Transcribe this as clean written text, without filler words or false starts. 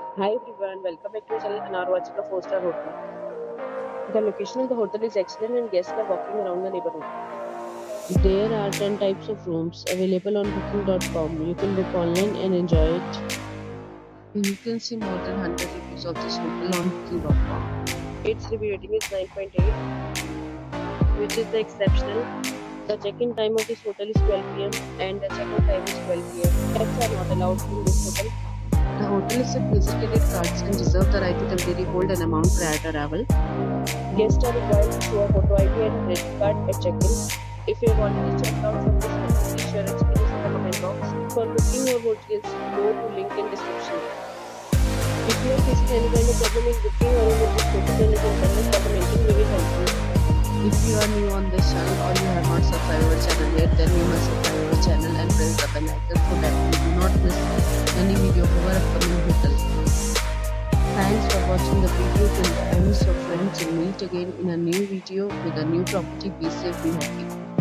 Hi everyone, welcome back to our channel and are watching a 4-star hotel. The location of the hotel is excellent and guests love walking around the neighborhood. There are 10 types of rooms available on booking.com. You can book online and enjoy it. You can see more than 100 reviews of this hotel on booking.com. Its review rating is 9.8, which is the exceptional. The check-in time of this hotel is 12 p.m. and the check-out time is 12 p.m. Pets are not allowed in this hotel. The hotel accepts major credit cards and reserves the right to temporarily hold an amount prior to arrival. Guests are required to show a photo ID and credit card at check-in. If you have already checked out from this hotel, please share your experience in the comment box. For booking or more details, go to link in description. If you are facing any kind of problem in booking or in this hotel, then you can tell us by commenting. We will help you. If you are new on this channel or you have not subscribed our channel yet, then you must subscribe our channel and press the bell icon so that you do not miss any video of our upcoming hotel. Thanks for watching the video till the end. So friends, we'll meet again in a new video with a new property. Be safe, be happy.